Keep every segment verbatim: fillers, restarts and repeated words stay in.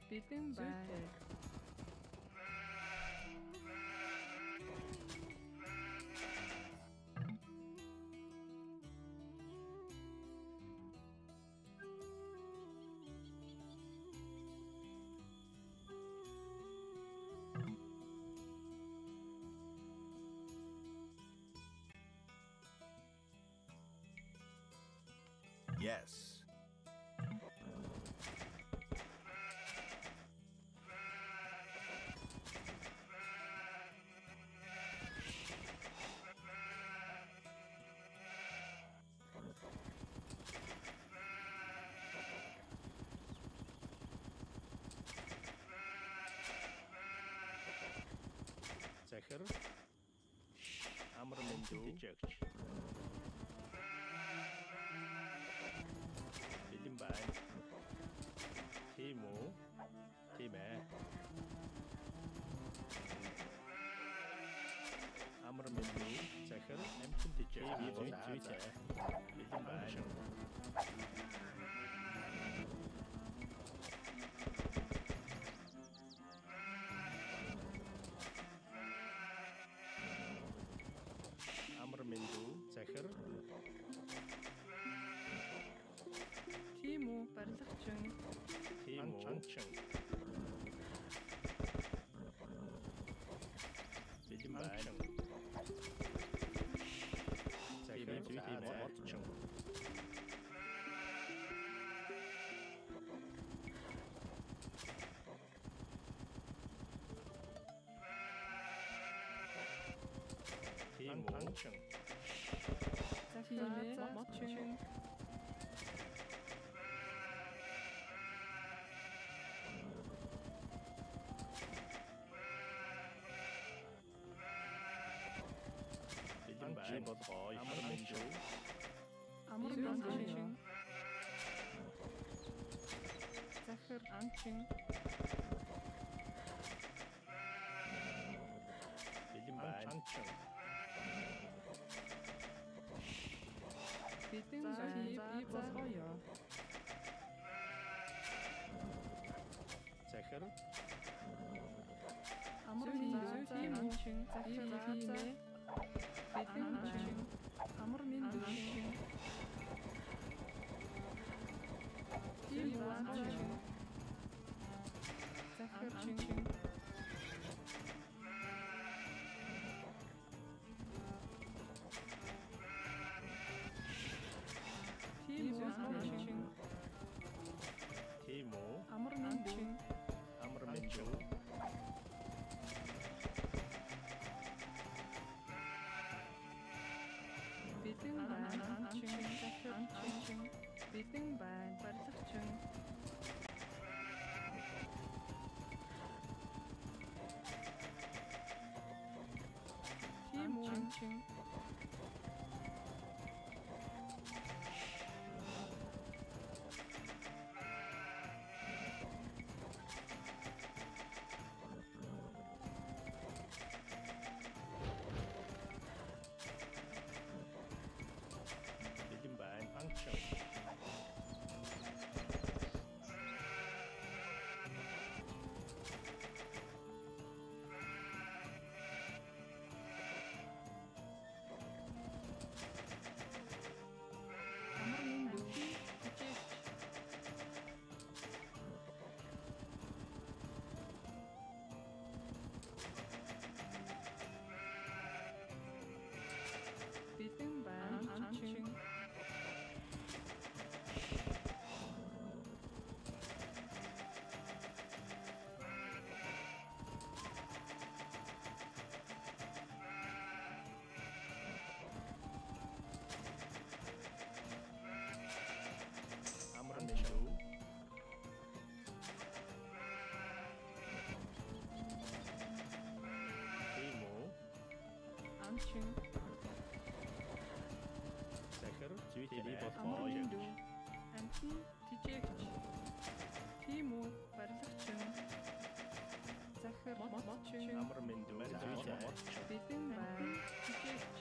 Бэлэн бай. Yes. Захир амар мэндүү жигч. Бэлэн бай. Тийм үү? Тийм ээ. Амар мэндүү захир амтэн дижиг. Зүйтэй. Бэлэн бай. Амар мэндүү захир. Тийм үү, барилгачин. Тийм үү? Бэлэн бай. Захир зүйтэй модчин. Тийм модчин. Захир модчин. Бэлэн бай болгоо ямар мэндүү. Амар мэндүү. Захир анчин. Бэлэн бай анчин. Бэлэн бай болгоё. Захир Амар мэндүү анчин. Захир тийм. Бэлэн анчин. Амар мэндүү. Тийм анчин. Захир анчин. Тийм анчин. Тийм үү? Амар мэндүү. Амар мэндүү. Бэлэн бай анчин. Захир анчин. Бэлэн бай барилгачин. Тийм анчин. Bэлэн бай анчин. Амар мэндүү. Жижиг. Бэлэн бай анчин. Амар мэндүү. Тийм үү? Анчин. Захир зүйтэй Амар болгоо мэндүү. Амтэн жижигч. Тийм үү, барилгачин. Захир модчин. амар мэндүү зүйтэй. Бэлэн бай жижигч.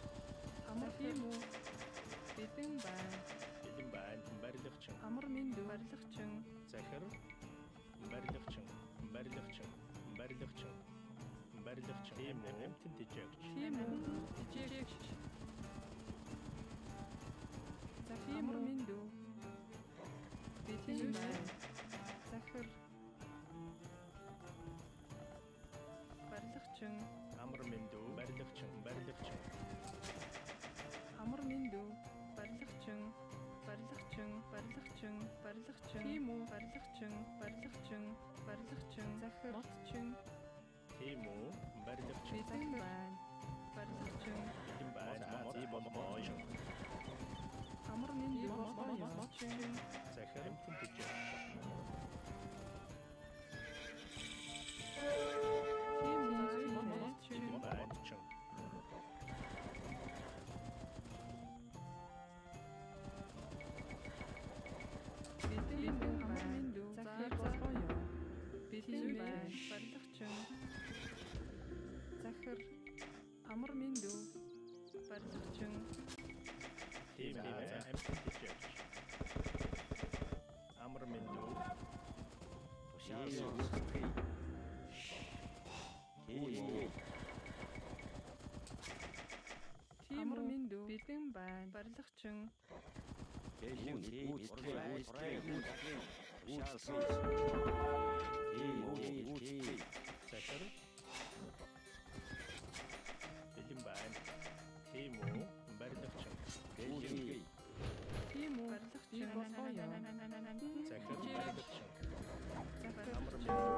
Амар тийм үү. Бэлэн бай. Бэлэн бай барилгачин. Амар мэндүү. барилгач тийм эмтэн тэжээгч. Тийм үү. Тэжээгч. Захимур минь дүү. Би тийм байна. Захир. Барилгачин. Амар минь дүү. Барилгачин, барилгачин. Амар минь дүү. Барилгачин. Барилгачин, барилгачин, барилгачин. Тийм үү. Барилгачин, барилгачин, барилгачин. Захир. Мотчин. Тийм үү? Барилгачин. Би захир байна. Барилгачин. Тийм байна. Тийм болмоо. Амар минь дүү. Мотчин. Захир эмтэн тэжээгч. Тийм үү. Мотчин. Тийм байна. Тийм үү. Амар минь дүү. Захир зохиоё. Би тийм байна. Барилгачин. Захир. Амар минь дүү. Барилгачин. Тийм ээ. Эмтэн тэжээгч. Амар минь дүү. Тийм үү. Минь дүү. Бэлэн байна. Барилгачин. Захир. Бэлэн байна. Тийм үү? Барилгачин. Тийм үү. Барилгачин. Зохиоё. Захир барилгачин. Захир. Амар минь дүү.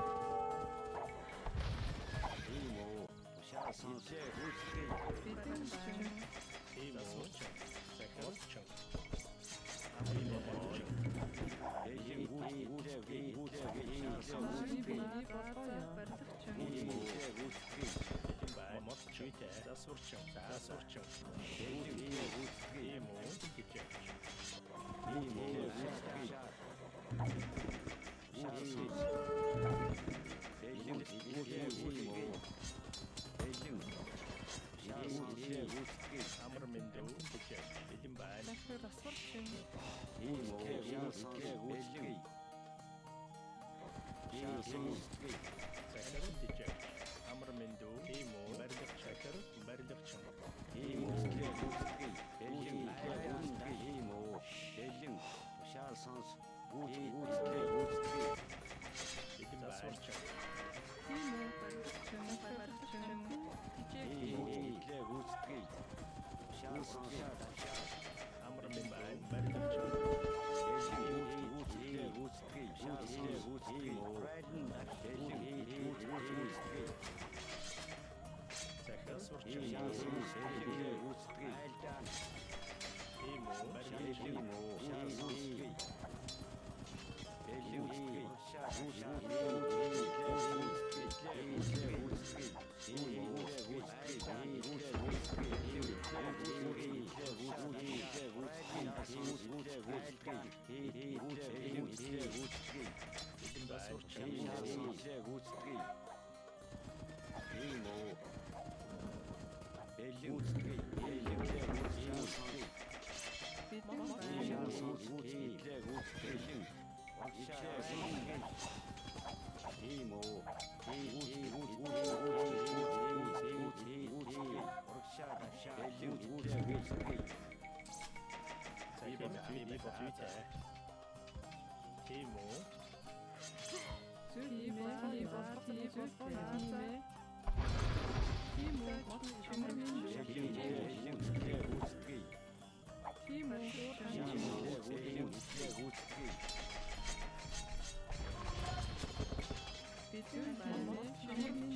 Бэлэн байна. Тийм үү? Захир. Амар минь дүү. Барилгачин. Мод чүйтэй. Засварчин. Засварчин. Тийм үү? Тэжээгч. Амар минь дүү. Тэжээгч. Бэлэн байна. Захир засварчин. Захир тэжээгч. Амар минь дүү. Тийм үү? Барилгач захир. Барилгачин. Бэлэн засварчин. Тийм үү. Барилгачин. Барилгачин. Тэжээгч. Амар минь байна. Барилгачин. Захир сурчин. Тийм үү? Барилгачин. Тийм үү? Тийм ээ. Тийм үү. Амар минь дүү. Тийм үү. Бэлэн байна. Амар минь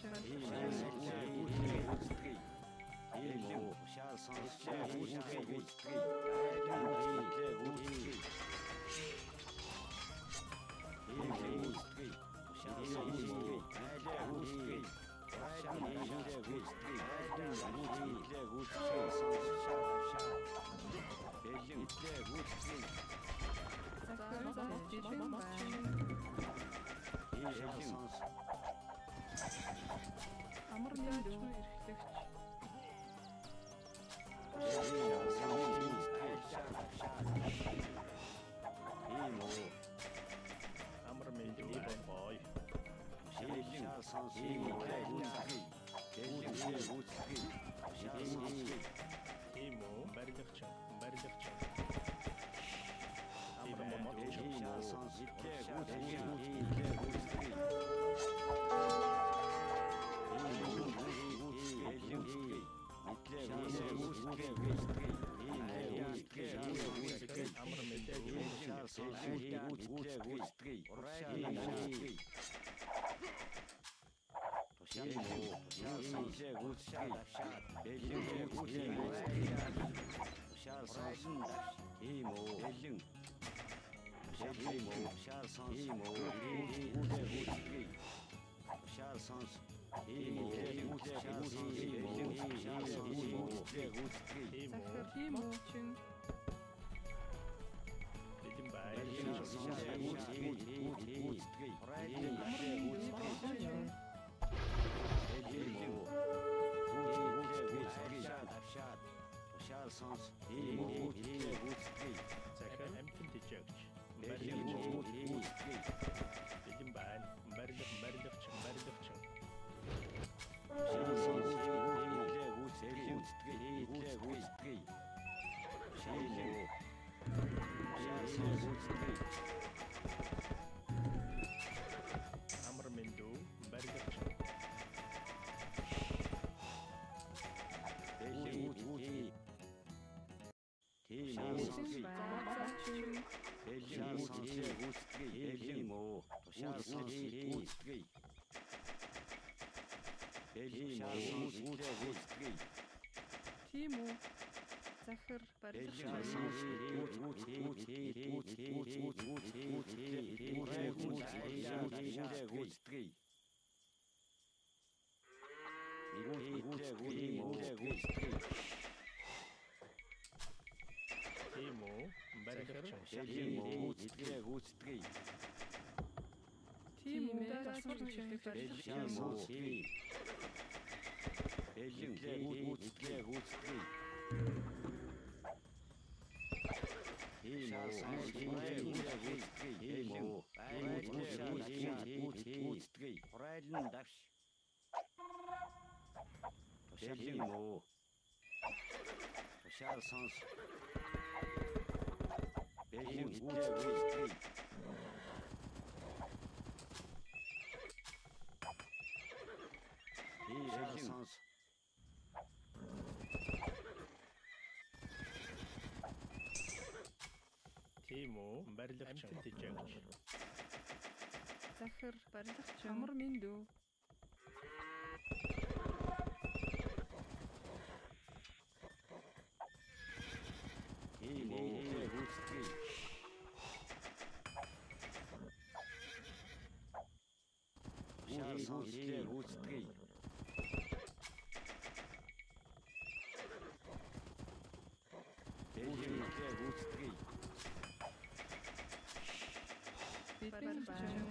Амар минь дүү. Эрхлэгч. Амар минь дүү. Бой. Тиму барилгачин барилгачин амр мотчин амр захир тимучин бэлэн бай захир амтэн тэжэгч бэлэн бай барилга барилгачин барилгачин амр менду барилгачин бэлэн бацаачин тиму захир барилгачин тиму барилгачин тиму дасурчин барилгачин тиму барилгачин тэжэгч захир барилгачин амар миндүү барилгачин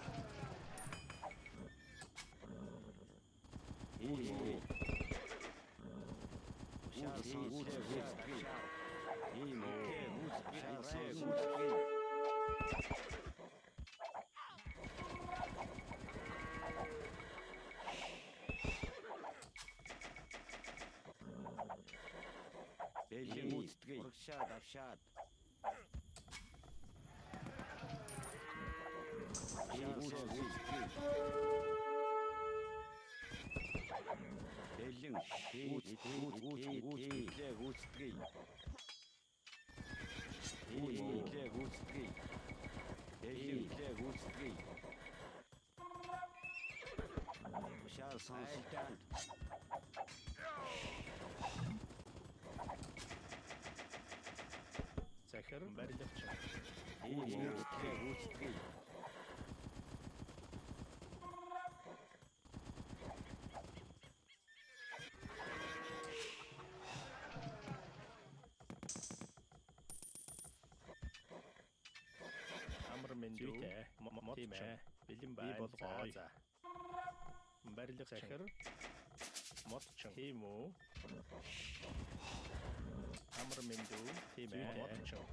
захир барилгачин амр менду мотчин бэлэн бай болгоо барилга захир мотчин тиму амр менду тимэ мотчин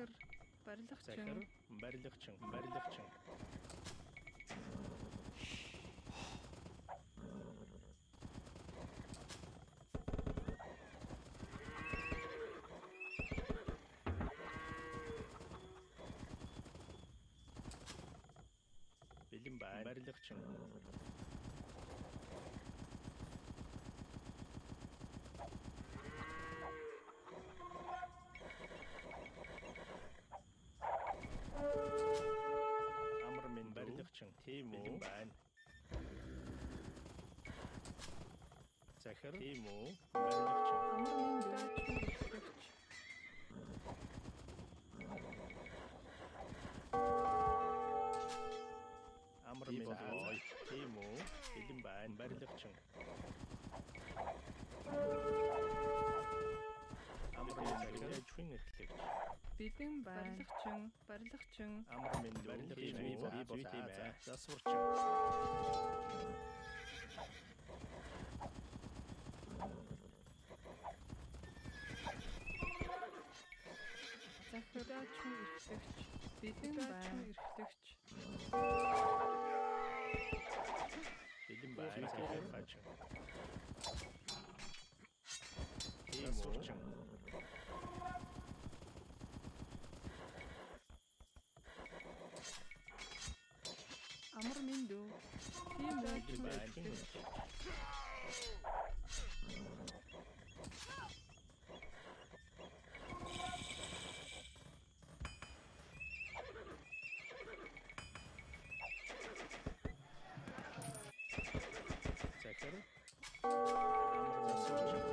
захир барилгачин захир барилгачин барилгачин бэлэн байна барилгачин амар минь барилгачин тийм үү бэлэн байна захир тийм үү барилгачин амар минь даачин эрхлэгч амар минь ой тийм үү бэлэн байна барилгачин амар минь барилгачин эрхлэгч бэлэн барилгачин барилгачин амар минь барилгачин би бол тийм ээ засварчин захир даачин эрхлэгч бэлэн даачин эрхлэгч бэлэн байна захир хачин тийм үү амар минь дүү тийм даачин бэлэн эрхлэгч захир амар засварчин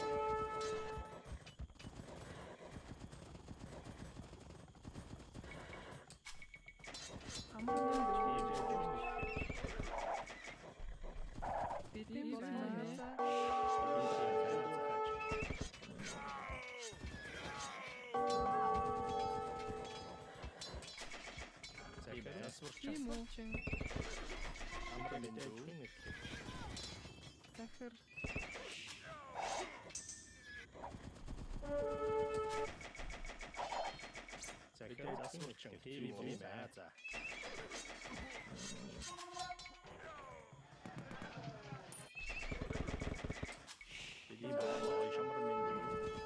амар минь дүү бэлэн байна тийм үү амар минь дүү захир захир засварчин тийм үү за бэлэн байна ой амар минь дүү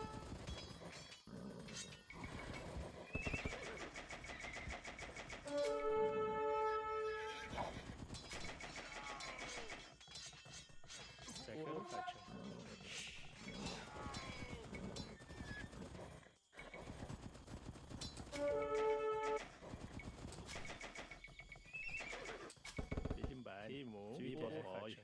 захир хачин бэлэн байна тийм үү би бол ой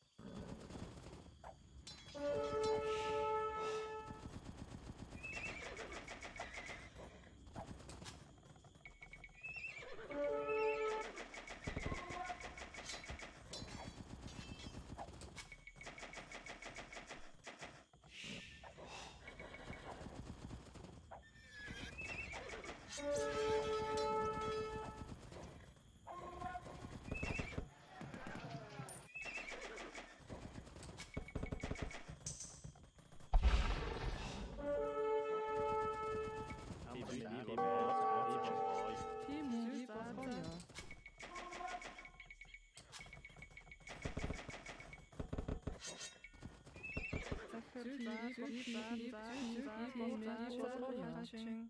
тийм үү заагаа захир заагачин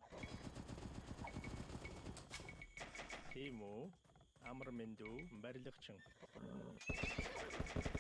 тийм үү амар минь дүү барилгачин